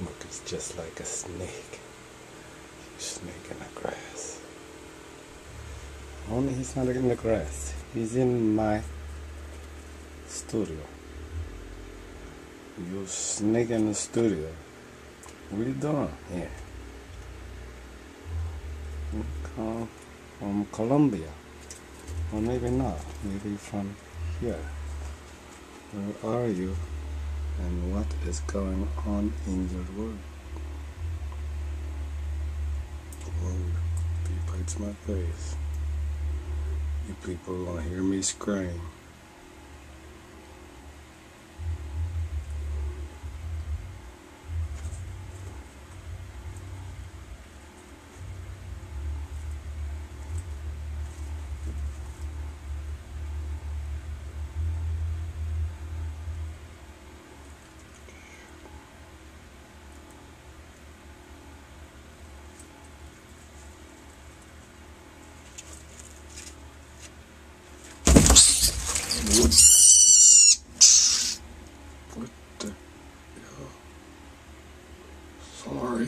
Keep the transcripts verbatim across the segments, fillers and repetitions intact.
Look, it's just like a snake. Snake in the grass. Only he's not in the grass. He's in my studio. You snake in the studio. What are you doing here? You come from Colombia. Or maybe not. Maybe from here. Where are you? And what is going on in your world? Whoa, he bites my face. You people gonna hear me scream. What the hell? Sorry.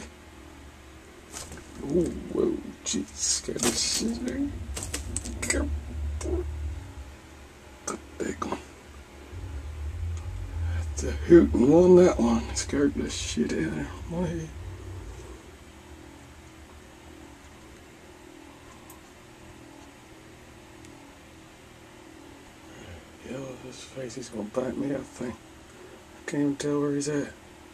Oh, whoa, jeez, scared the shit out of me. The big one. The hootin' one, that one. Scared the shit out of my head. Yo, his face, he's gonna bite me, I think. I can't even tell where he's at.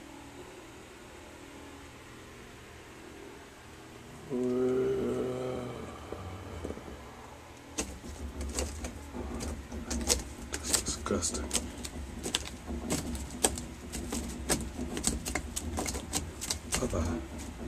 That's disgusting. Bye-bye.